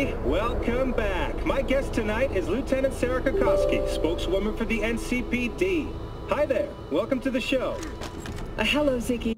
everybody. Welcome back. My guest tonight is Lieutenant Sarah Kokoski, spokeswoman for the NCPD. Hi there. Welcome to the show. Hello, Ziggy.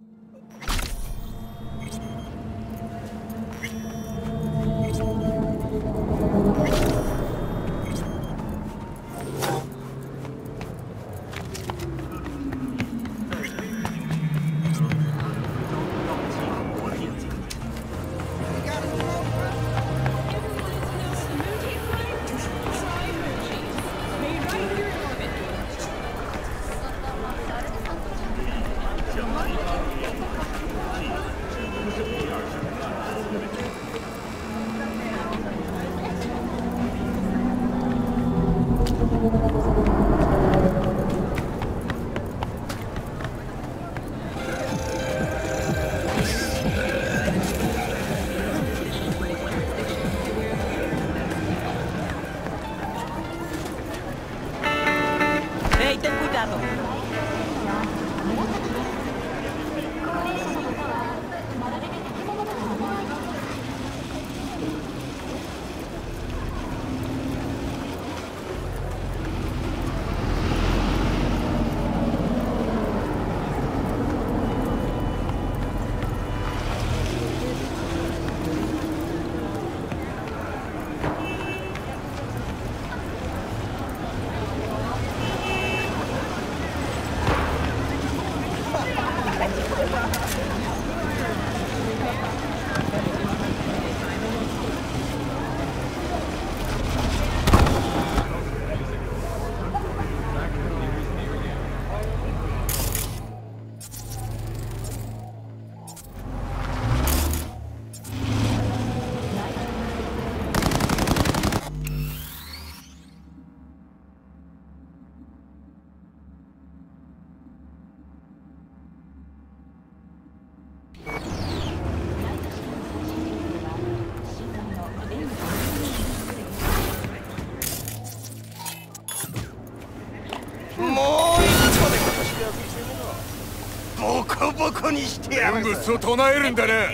全部そう唱えるんだな。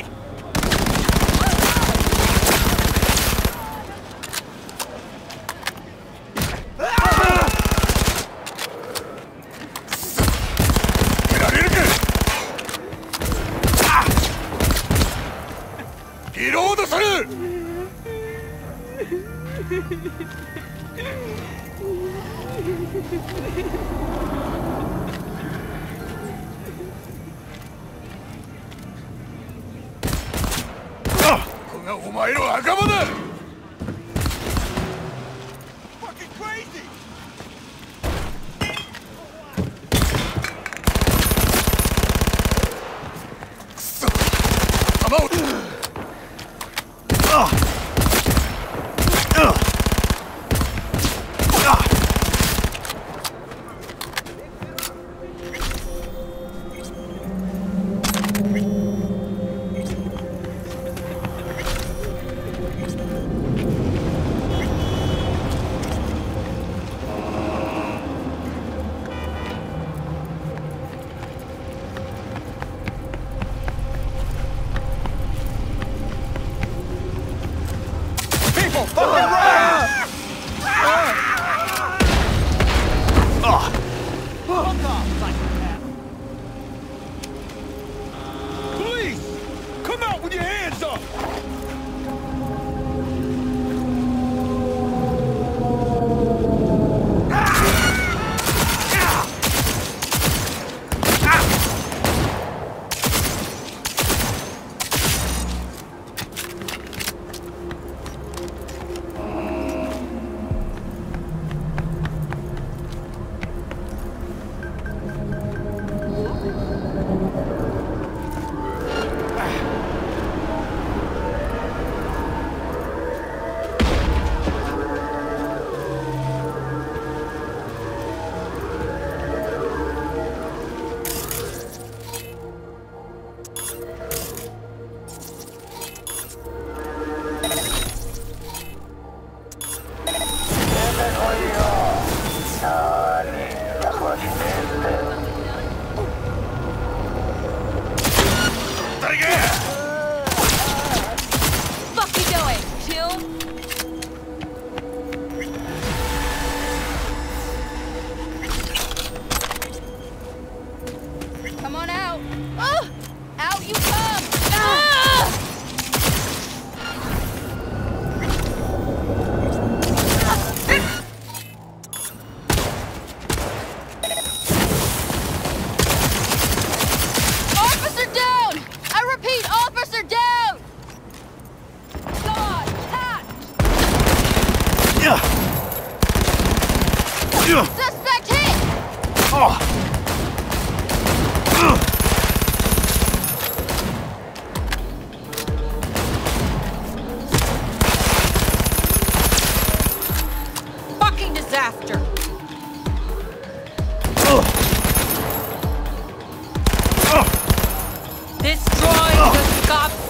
やれるか。リロードする。お前の仲間だ。くそ、弾を。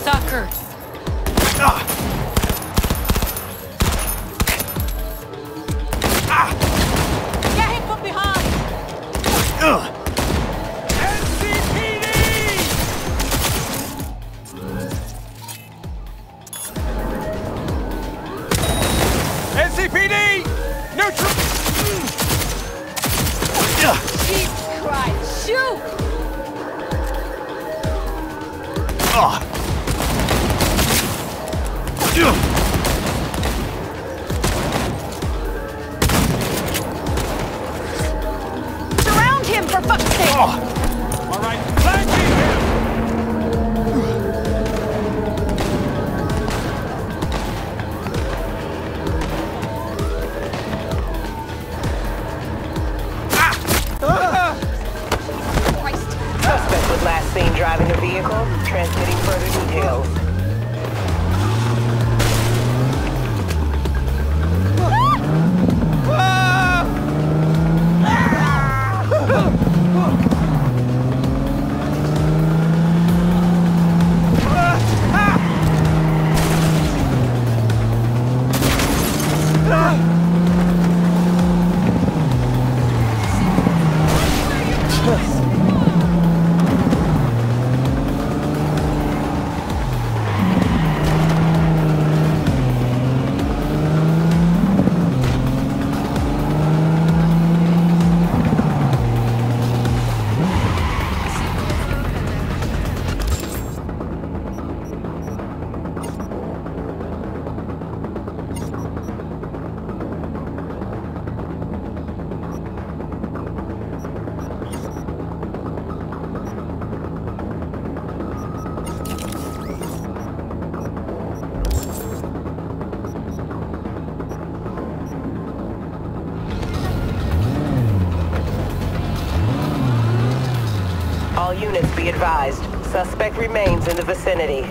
suckers! Get him from behind! NCPD! Neutral! Jesus Christ, shoot! Surround him, for fuck's sake! All right, flanking him! Christ. Suspect was last seen driving a vehicle, transmitting further details. All units be advised. Suspect remains in the vicinity.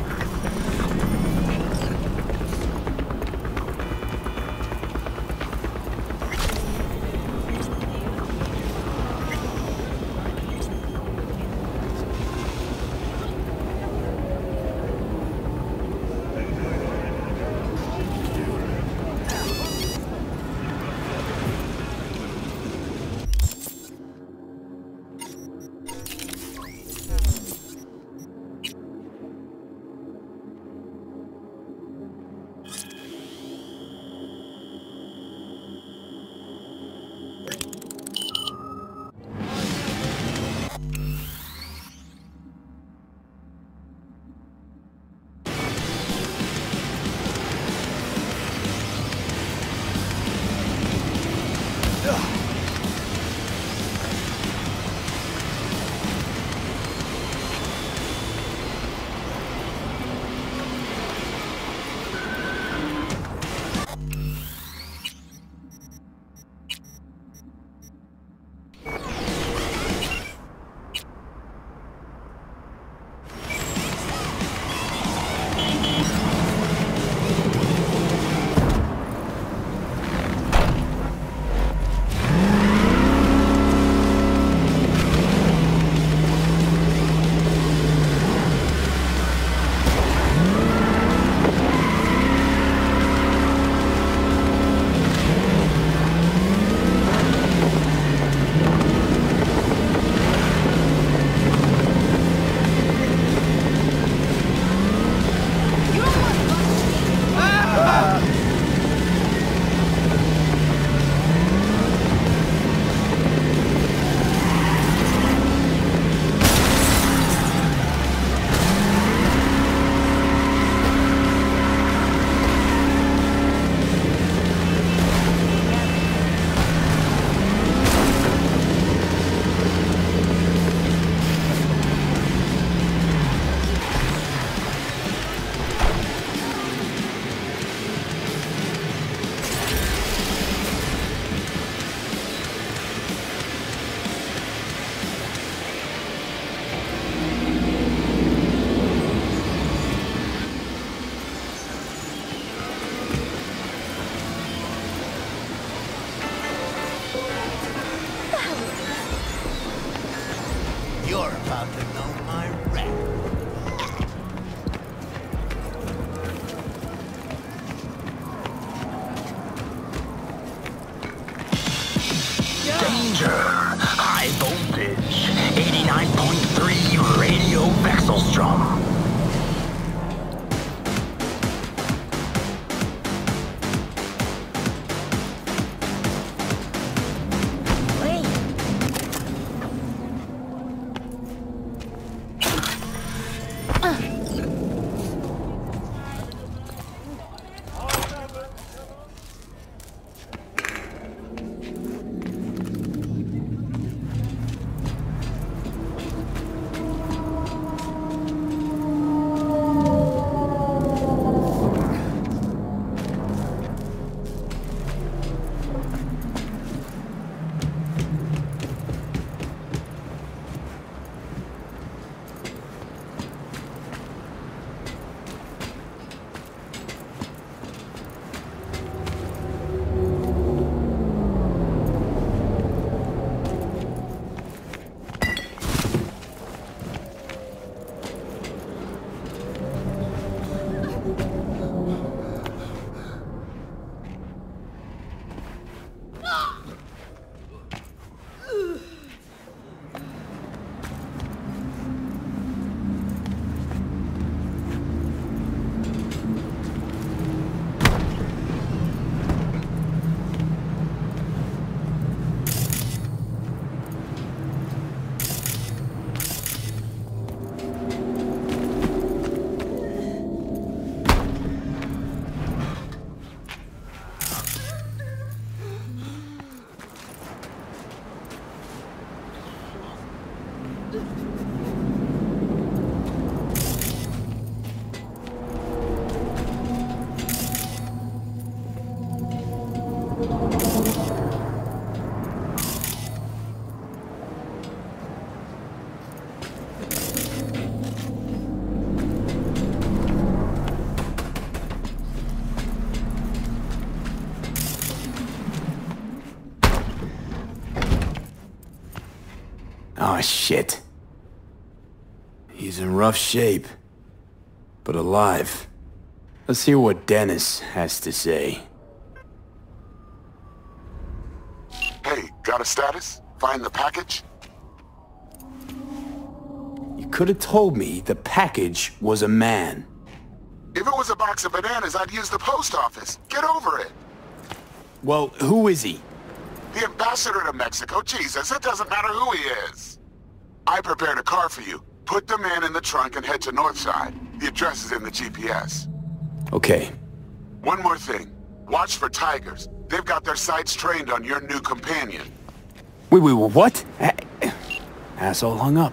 You're about to know my wrath. Oh, shit. He's in rough shape, but alive. Let's hear what Dennis has to say. Hey, got a status? Find the package? You could have told me the package was a man. If it was a box of bananas, I'd use the post office. Get over it. Well, who is he? The ambassador to Mexico? Jesus, it doesn't matter who he is. I prepared a car for you. Put the man in the trunk and head to Northside. The address is in the GPS. Okay. One more thing. Watch for tigers. They've got their sights trained on your new companion. Wait, what? Asshole hung up.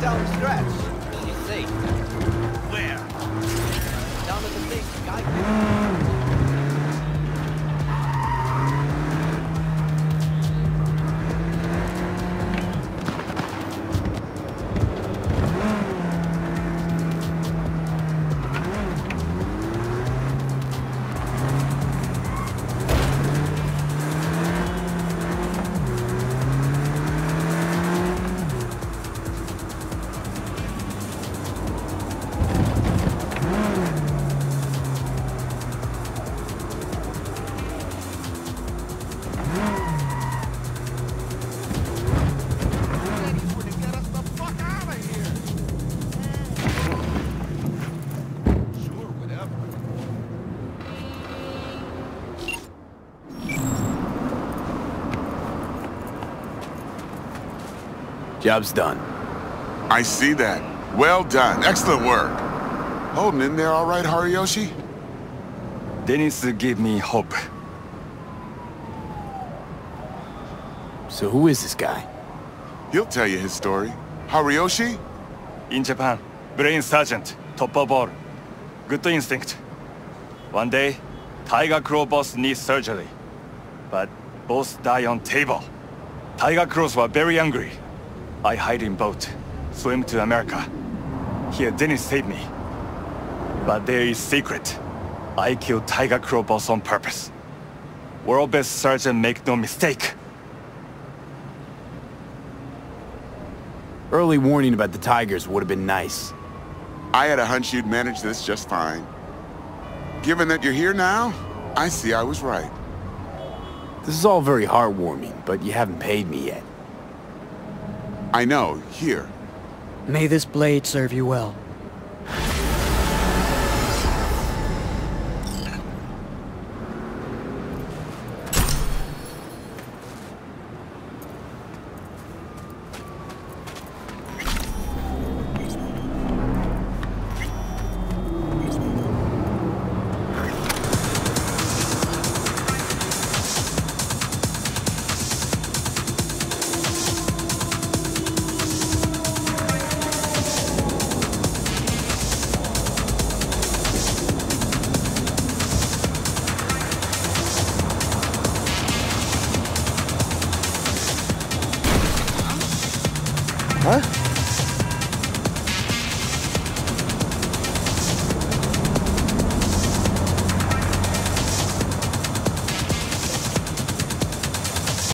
down stretch. You see? Where? Down at the big sky. Job's done. I see that. Well done. Excellent work. Holding in there all right, Hariyoshi? Dennis gave me hope. So who is this guy? He'll tell you his story. Hariyoshi? In Japan, brain sergeant, top of all. Good instinct. One day, Tiger Claw boss needs surgery. But boss die on table. Tiger Claws were very angry. I hide in boat, swim to America. Here, Dennis saved me. But there is secret. I killed Tiger Claw boss on purpose. World best surgeon, make no mistake. Early warning about the Tigers would have been nice. I had a hunch you'd manage this just fine. Given that you're here now, I see I was right. This is all very heartwarming, but you haven't paid me yet. I know. Here. May this blade serve you well.